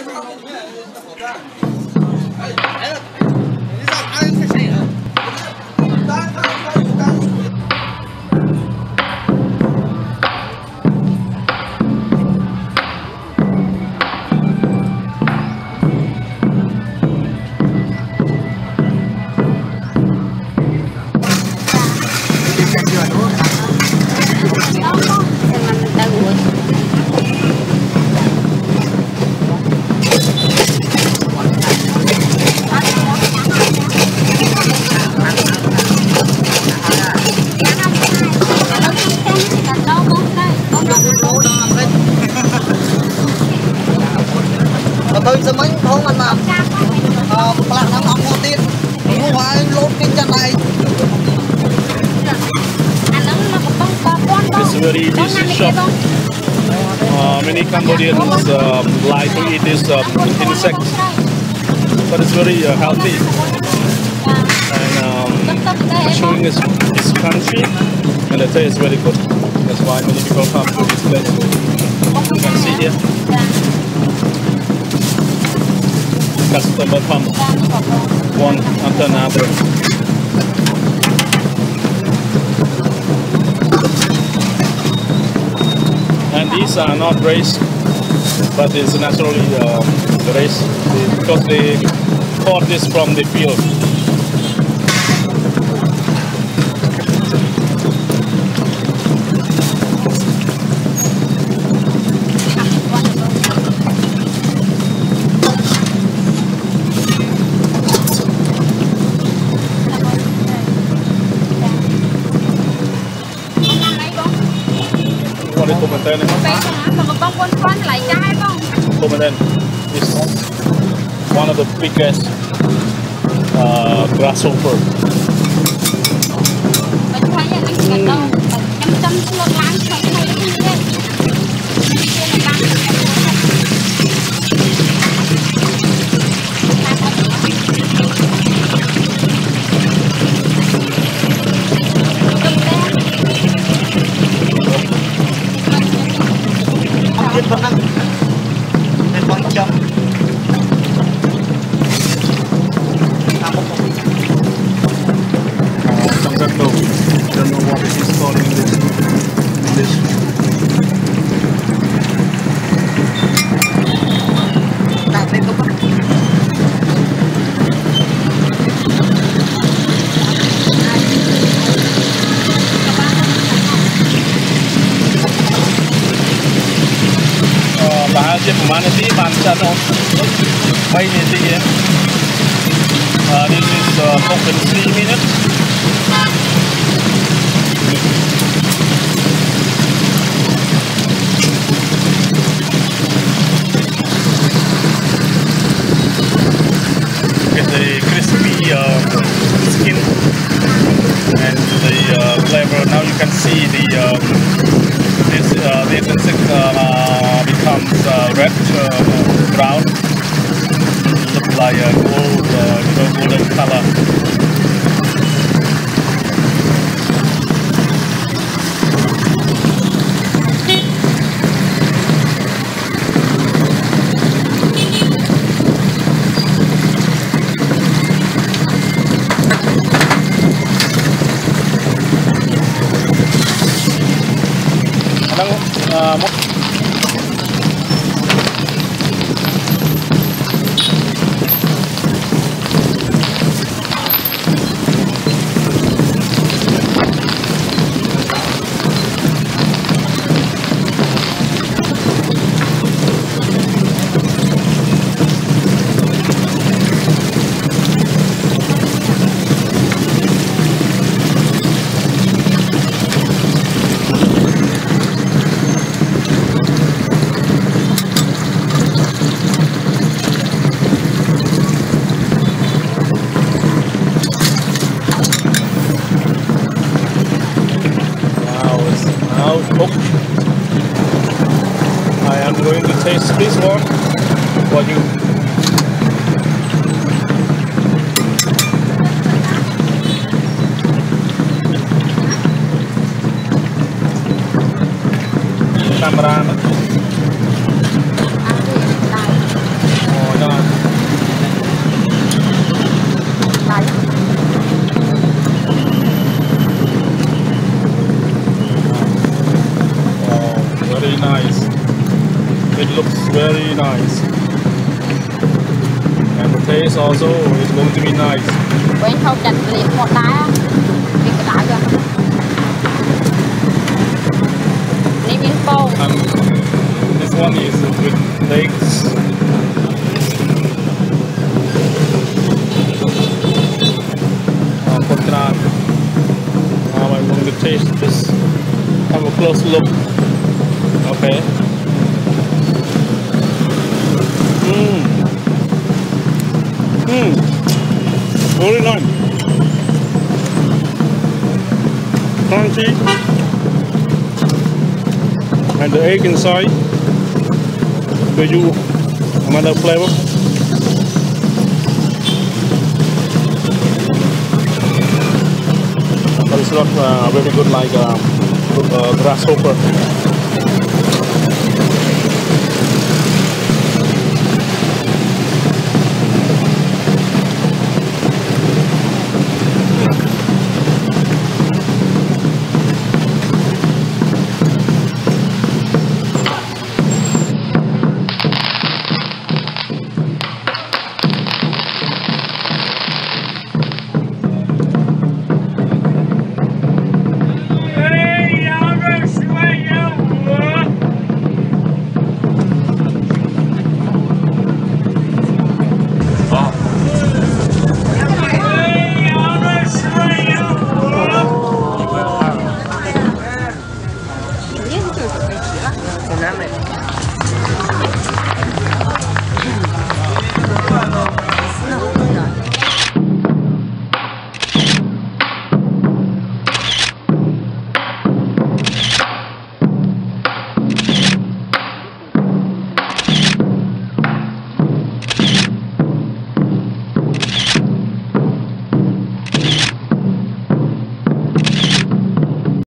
Tôi sẽ mấy không anh mà bạn đang học một tiếng không phải lốt kinh chân này. It's very busy shop. Many Cambodians like to eat this insect, but it's very healthy and showing this country, and the taste is very good. That's why many people come to this place. You can see here. Customer come one after another. And these are not raised, but it's naturally raised because they caught this from the field. Is one of the biggest grasshopper. Don't know what it is called in English. Bahasa mana sih bancaan on? Baik ni sih ya. This is cooked in 3 minutes. Get the crispy skin and the flavor. Now you can see the this insect becomes red brown, look like a gold, golden color. Cooked. I am going to taste this one for you. Camera. looks very nice. And the taste also is going to be nice. Quên không chặt liệt một đá á. Liệt cái đá kìa. Này miếng phô. And this one is with legs. Now I'm going to taste this. Have a close look. Okay. Very nice. Crunchy. And the egg inside gives you another flavor. But it's not very good like grasshopper.